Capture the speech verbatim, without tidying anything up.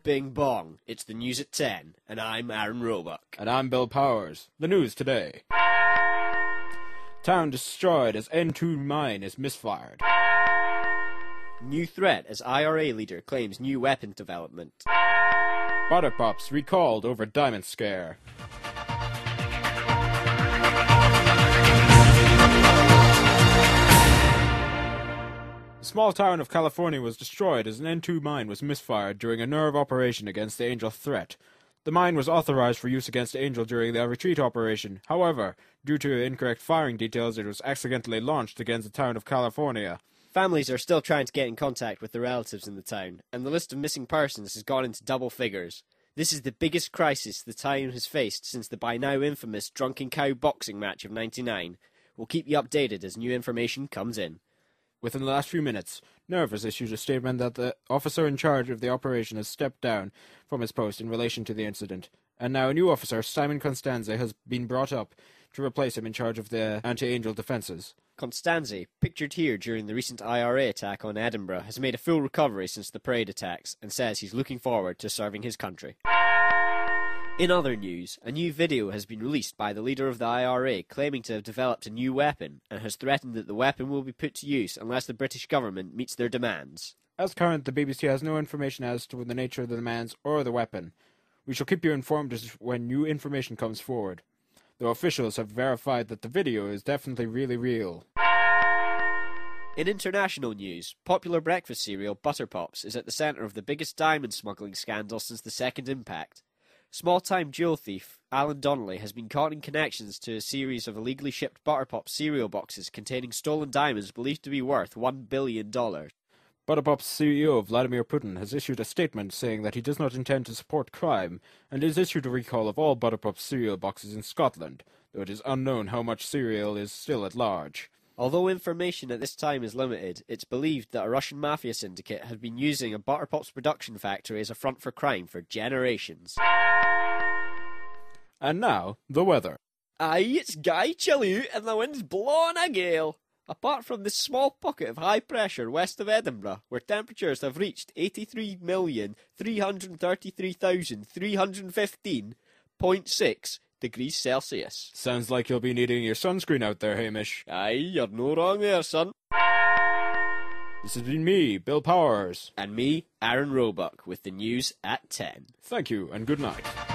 bing bong. It's the news at ten, and I'm Aaron Roebuck. And I'm Bill Powers. The news today. Town destroyed as N two mine is misfired. New threat as I R A leader claims new weapon development. Butter Pops recalled over diamond scare. The small town of California was destroyed as an N two mine was misfired during a nerve operation against the Angel threat. The mine was authorized for use against Angel during the retreat operation. However, due to incorrect firing details, it was accidentally launched against the town of California. Families are still trying to get in contact with their relatives in the town, and the list of missing persons has gone into double figures. This is the biggest crisis the town has faced since the by now infamous Drunken Cow boxing match of ninety-nine. We'll keep you updated as new information comes in. Within the last few minutes, Nerv has issued a statement that the officer in charge of the operation has stepped down from his post in relation to the incident, and now a new officer, Simon Constanze, has been brought up to replace him in charge of the anti-Angel defences. Constanze, pictured here during the recent I R A attack on Edinburgh, has made a full recovery since the parade attacks and says he's looking forward to serving his country. In other news, a new video has been released by the leader of the I R A claiming to have developed a new weapon and has threatened that the weapon will be put to use unless the British government meets their demands. As current, the B B C has no information as to the nature of the demands or the weapon. We shall keep you informed as when new information comes forward, though officials have verified that the video is definitely really real. In international news, popular breakfast cereal Butter Pops is at the centre of the biggest diamond smuggling scandal since the Second Impact. Small-time jewel thief Alan Donnelly has been caught in connections to a series of illegally shipped Butter Pops cereal boxes containing stolen diamonds believed to be worth one billion dollars. Butter Pops C E O Vladimir Putin has issued a statement saying that he does not intend to support crime and has issued a recall of all Butter Pops cereal boxes in Scotland, though it is unknown how much cereal is still at large. Although information at this time is limited, it's believed that a Russian mafia syndicate has been using a Butter Pops production factory as a front for crime for generations. And now, the weather. Aye, it's Guy chilly out and the wind's blowing a gale. Apart from this small pocket of high pressure west of Edinburgh, where temperatures have reached eighty-three million three hundred thirty-three thousand three hundred fifteen point six degrees Celsius. Sounds like you'll be needing your sunscreen out there, Hamish. Aye, you're no wrong there, son. This has been me, Bill Powers. And me, Aaron Roebuck, with the news at ten. Thank you, and good night.